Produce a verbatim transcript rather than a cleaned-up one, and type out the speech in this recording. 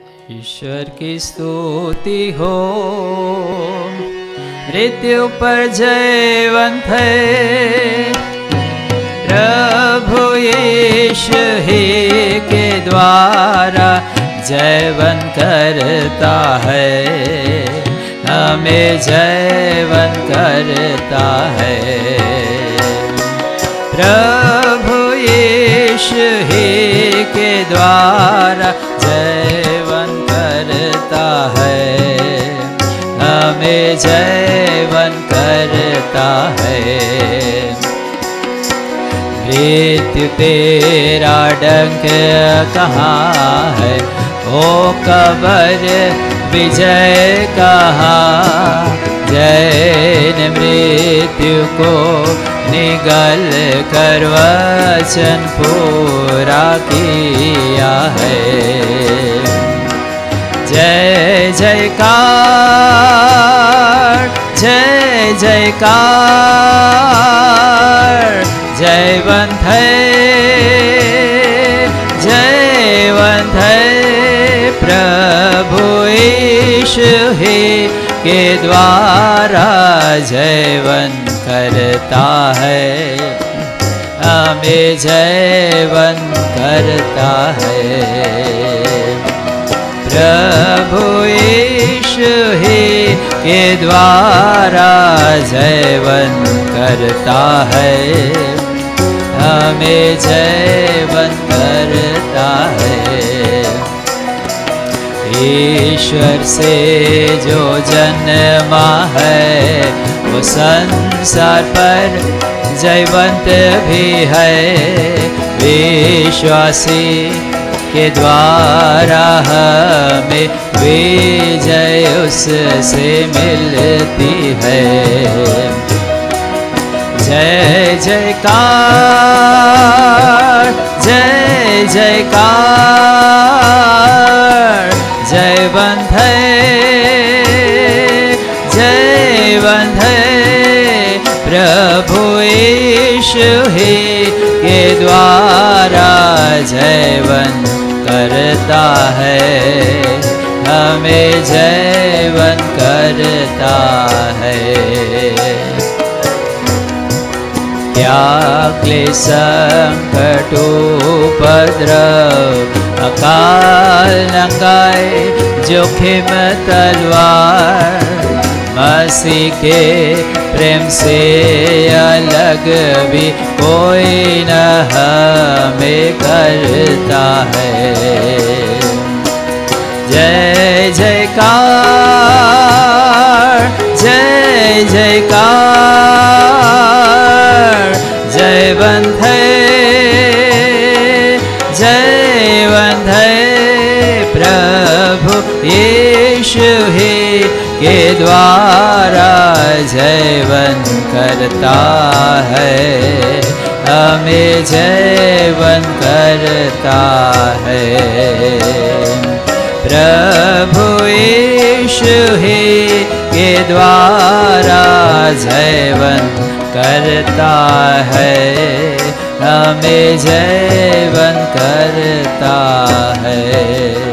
ईश्वर की स्तुति हो, मृत्यु पर जयवंत है प्रभु यीशु ही के द्वारा जयवंत करता है, हमें जयवंत करता है। प्रभु यीशु ही के द्वारा जयवंत करता है, हमें जयवंत करता है। मृत्यु तेरा डंक कहाँ है, ओ कब्र विजय कहाँ। जय ने मृत्यु को निगल कर वचन पूरा किया है। जय जयकार, जय जयकार, जयवंत है, जयवंत है प्रभु यीशु ही के द्वारा जयवंत करता है, हमें जयवंत करता है। प्रभु यीशु ही के द्वारा जयवंत करता है, हमें जयवंत करता है। ईश्वर से जो जन्मा है वो संसार पर जयवंत भी है। विश्वासी के द्वारा हमें विजय उससे मिलती है। जय जयकार, जय जयकार, जयवंत है, जयवंत है प्रभु यीशु ही के द्वारा जयवंत करता है, हमें जयवंत करता है। क्या क्लेश संकट उपद्रव अकाल नंगाए जोखिम तलवार, मसीह के प्रेम से अलग भी कोई न हमें करता है। जय जयकार, जय जयकार, जयवंत है, जयवंत है प्रभु यीशु ही के द्वारा जयवंत करता है, हमें जयवंत करता है। प्रभु यीशु ही के द्वारा जयवंत करता है, हमें जयवंत करता है।